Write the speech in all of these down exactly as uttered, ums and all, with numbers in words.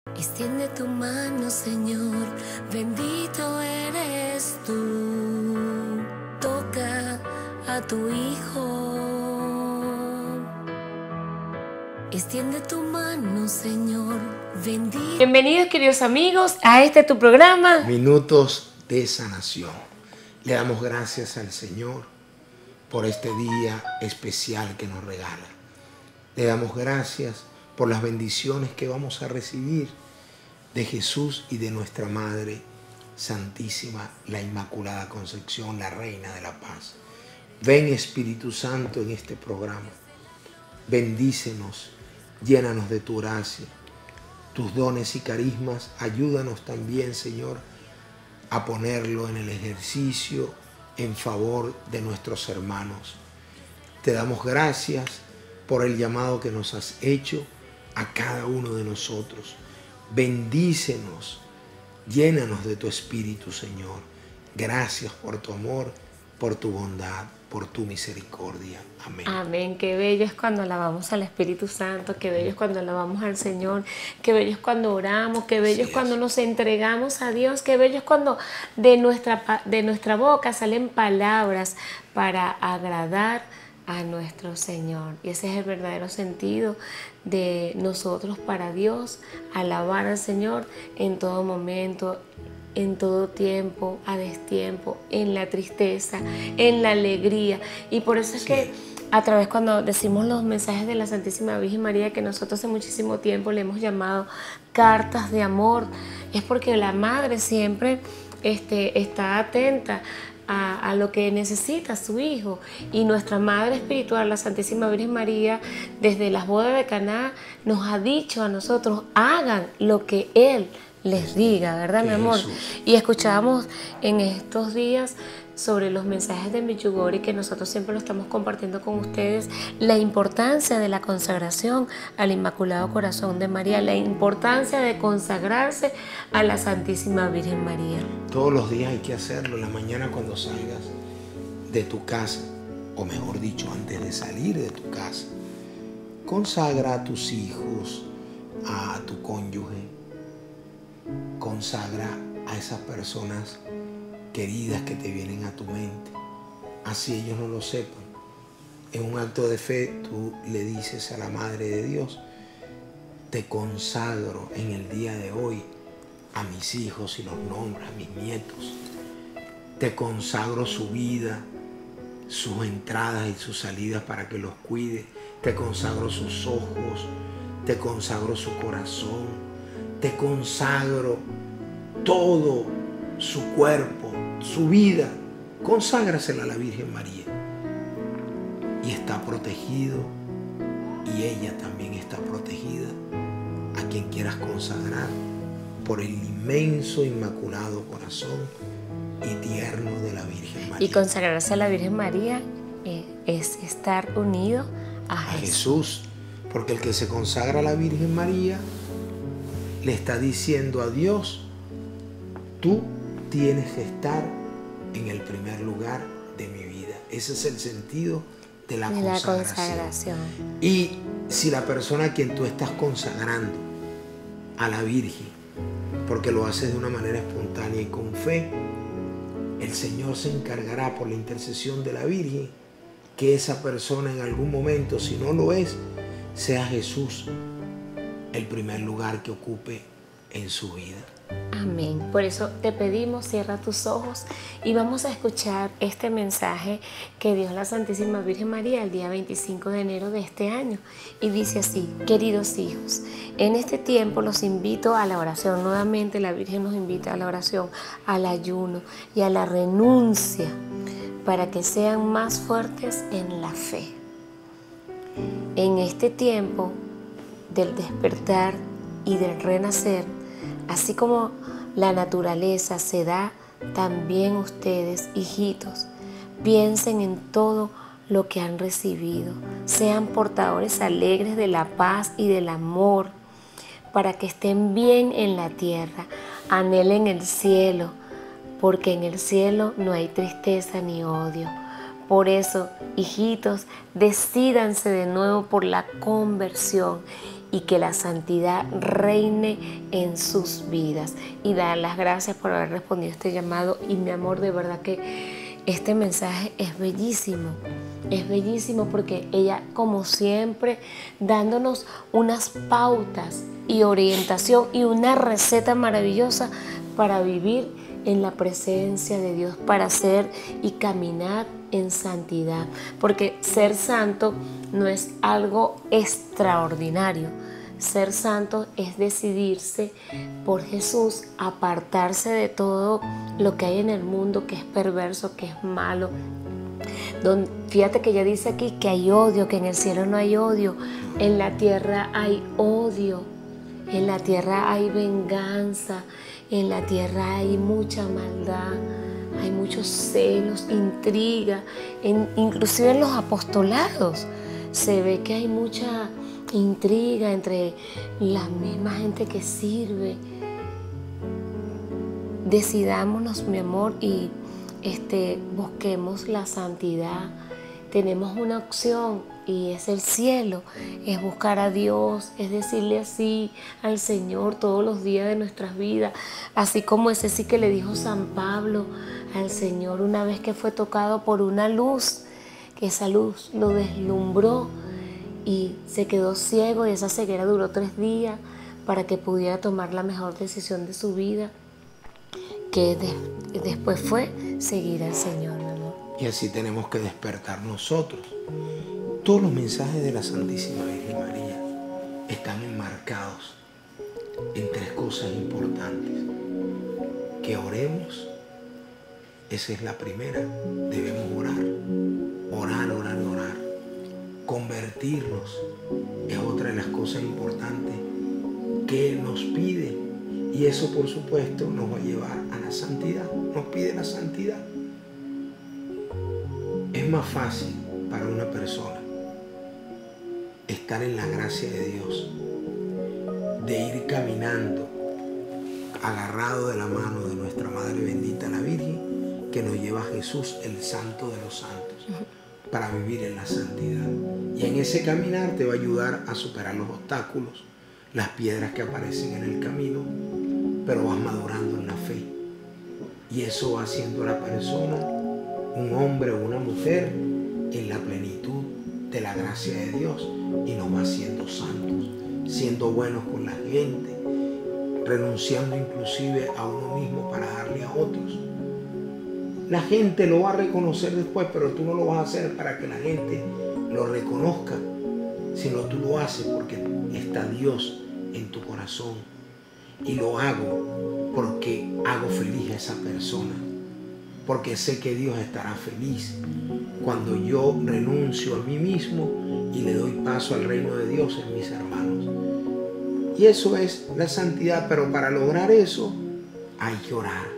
Extiende tu mano, Señor, bendito eres tú. Toca a tu Hijo. Extiende tu mano, Señor, bendito. Bienvenidos, queridos amigos, a este tu programa Minutos de Sanación. Le damos gracias al Señor por este día especial que nos regala. Le damos gracias por las bendiciones que vamos a recibir de Jesús y de nuestra Madre Santísima, la Inmaculada Concepción, la Reina de la Paz. Ven, Espíritu Santo, en este programa. Bendícenos, llénanos de tu gracia, tus dones y carismas. Ayúdanos también, Señor, a ponerlo en el ejercicio en favor de nuestros hermanos. Te damos gracias por el llamado que nos has hecho a cada uno de nosotros. Bendícenos, llénanos de tu Espíritu, Señor. Gracias por tu amor, por tu bondad, por tu misericordia. Amén. Amén. Qué bello es cuando alabamos al Espíritu Santo, qué bello es cuando alabamos al Señor, qué bello es cuando oramos, qué bello es cuando nos entregamos a Dios, qué bello es cuando de nuestra, de nuestra boca salen palabras para agradar a nuestro Señor. Y ese es el verdadero sentido de nosotros para Dios, alabar al Señor en todo momento, en todo tiempo, a destiempo, en la tristeza, en la alegría. Y por eso es sí. que a través cuando decimos los mensajes de la Santísima Virgen María, que nosotros hace muchísimo tiempo le hemos llamado cartas de amor, es porque la Madre siempre este, está atenta A, a lo que necesita su hijo, y nuestra Madre Espiritual, la Santísima Virgen María, desde las bodas de Caná nos ha dicho a nosotros: hagan lo que Él les diga, ¿verdad, mi amor? Jesús. Y escuchábamos en estos días sobre los mensajes de Medjugorje, que nosotros siempre lo estamos compartiendo con ustedes, la importancia de la consagración al Inmaculado Corazón de María, la importancia de consagrarse a la Santísima Virgen María. Todos los días hay que hacerlo. En la mañana cuando salgas de tu casa, o mejor dicho, antes de salir de tu casa, consagra a tus hijos, a tu cónyuge, consagra a esas personas queridas que te vienen a tu mente, así ellos no lo sepan. En un acto de fe tú le dices a la Madre de Dios: te consagro en el día de hoy a mis hijos, y los nombras, a mis nietos. Te consagro su vida, sus entradas y sus salidas para que los cuide. Te consagro sus ojos, te consagro su corazón, te consagro todo su cuerpo, su vida. Conságrasela a la Virgen María. Y está protegido, y ella también está protegida, a quien quieras consagrar, por el inmenso, inmaculado corazón y tierno de la Virgen María. Y consagrarse a la Virgen María eh, es estar unido a, a Jesús. Jesús. Porque el que se consagra a la Virgen María le está diciendo a Dios: tú tienes que estar en el primer lugar de mi vida. Ese es el sentido de la, de consagración. la consagración. Y si la persona a quien tú estás consagrando a la Virgen, porque lo haces de una manera espontánea y con fe, el Señor se encargará, por la intercesión de la Virgen, que esa persona en algún momento, si no lo es, sea Jesús el primer lugar que ocupe en su vida. Amén. Por eso te pedimos, cierra tus ojos y vamos a escuchar este mensaje que dio la Santísima Virgen María el día veinticinco de enero de este año. Y dice así: queridos hijos, en este tiempo los invito a la oración. Nuevamente la Virgen nos invita a la oración, al ayuno y a la renuncia, para que sean más fuertes en la fe. En este tiempo del despertar y del renacer, así como la naturaleza se da, también ustedes, hijitos, piensen en todo lo que han recibido. Sean portadores alegres de la paz y del amor, para que estén bien en la tierra. Anhelen el cielo, porque en el cielo no hay tristeza ni odio. Por eso, hijitos, decídanse de nuevo por la conversión y que la santidad reine en sus vidas. Y dar las gracias por haber respondido a este llamado. Y mi amor, de verdad que este mensaje es bellísimo. Es bellísimo porque ella, como siempre, dándonos unas pautas y orientación y una receta maravillosa para vivir en la presencia de Dios, para ser y caminar en santidad. Porque ser santo no es algo extraordinario. Ser santo es decidirse por Jesús, apartarse de todo lo que hay en el mundo que es perverso, que es malo. Don, fíjate que ella dice aquí que hay odio, que en el cielo no hay odio, en la tierra hay odio, en la tierra hay venganza, en la tierra hay mucha maldad, hay muchos celos, intriga, en, inclusive en los apostolados se ve que hay mucha intriga entre la misma gente que sirve. Decidámonos, mi amor, y Este, busquemos la santidad. Tenemos una opción y es el cielo, es buscar a Dios, es decirle así al Señor todos los días de nuestras vidas, así como ese sí que le dijo San Pablo al Señor una vez que fue tocado por una luz, que esa luz lo deslumbró y se quedó ciego, y esa ceguera duró tres días para que pudiera tomar la mejor decisión de su vida, que de, después fue seguir al Señor, mi amor. Y así tenemos que despertar nosotros. Todos los mensajes de la Santísima Virgen María están enmarcados en tres cosas importantes. Que oremos, esa es la primera, debemos orar. Orar, orar, orar. Convertirnos es otra de las cosas importantes que nos pide. Y eso, por supuesto, nos va a llevar a la santidad. Nos pide la santidad. Es más fácil para una persona estar en la gracia de Dios, de ir caminando agarrado de la mano de nuestra Madre bendita la Virgen, que nos lleva a Jesús, el Santo de los Santos, para vivir en la santidad. Y en ese caminar te va a ayudar a superar los obstáculos, las piedras que aparecen en el camino, pero vas madurando en la fe. Y eso va haciendo a la persona un hombre o una mujer en la plenitud de la gracia de Dios, y nos va haciendo santos, siendo buenos con la gente, renunciando inclusive a uno mismo para darle a otros. La gente lo va a reconocer después, pero tú no lo vas a hacer para que la gente lo reconozca, sino tú lo haces porque está Dios en tu corazón. Y lo hago porque hago feliz a esa persona, porque sé que Dios estará feliz cuando yo renuncio a mí mismo y le doy paso al reino de Dios en mis hermanos. Y eso es la santidad, pero para lograr eso hay que orar.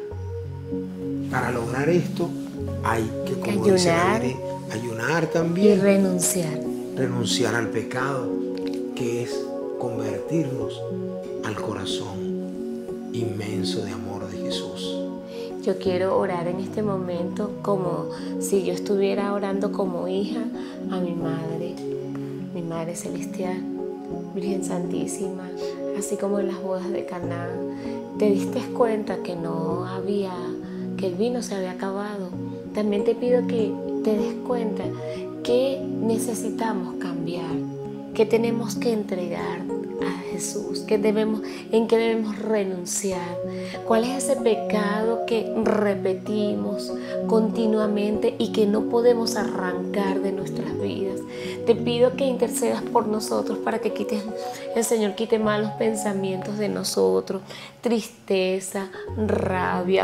Para lograr esto hay que, como ayunar, dice la Virgen, ayunar también. Y renunciar. Renunciar al pecado, que es convertirnos al corazón inmenso de amor de Jesús. Yo quiero orar en este momento como si yo estuviera orando como hija a mi madre, mi Madre Celestial, Virgen Santísima, así como en las bodas de Caná. Te diste cuenta que no había, que el vino se había acabado. También te pido que te des cuenta que necesitamos cambiar, que tenemos que entregar a Jesús, que debemos, en qué debemos renunciar. ¿Cuál es ese pecado que repetimos continuamente y que no podemos arrancar de nuestras vidas? Te pido que intercedas por nosotros para que quites, el Señor quite malos pensamientos de nosotros, tristeza, rabia,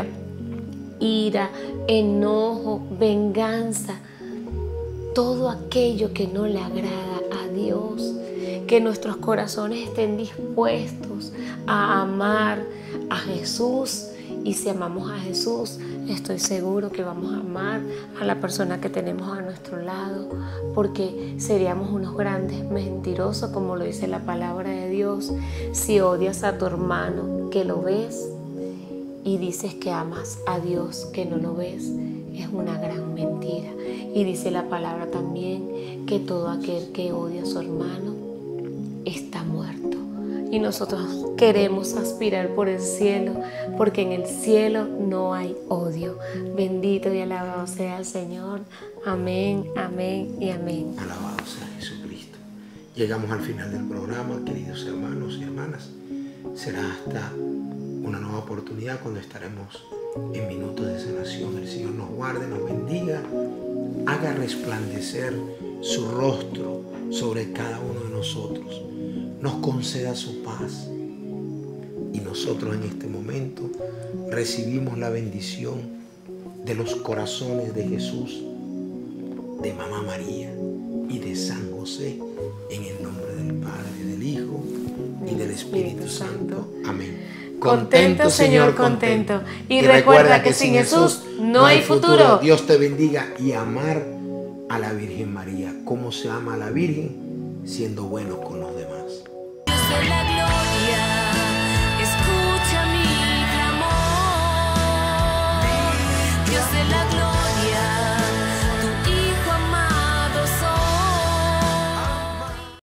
ira, enojo, venganza, todo aquello que no le agrada a Dios. Que nuestros corazones estén dispuestos a amar a Jesús, y si amamos a Jesús, estoy seguro que vamos a amar a la persona que tenemos a nuestro lado, porque seríamos unos grandes mentirosos, como lo dice la palabra de Dios, si odias a tu hermano que lo ves y dices que amas a Dios que no lo ves. Es una gran mentira. Y dice la palabra también que todo aquel que odia a su hermano está muerto. y nosotros queremos aspirar por el cielo, porque en el cielo no hay odio. Bendito y alabado sea el Señor. Amén, amén y amén. Alabado sea Jesucristo. Llegamos al final del programa, queridos hermanos y hermanas. Será hasta una nueva oportunidad cuando estaremos en minutos de sanación. El Señor nos guarde, nos bendiga, haga resplandecer su rostro sobre cada uno de nosotros, nos conceda su paz. Y nosotros en este momento recibimos la bendición de los corazones de Jesús, de Mamá María y de San José, en el nombre del Padre, del Hijo y del Espíritu Santo. Amén. Contento, Señor, contento. Y recuerda que sin Jesús no hay futuro. Dios te bendiga. Y amar a la Virgen María. ¿Cómo se ama a la Virgen? Siendo buenos con los demás.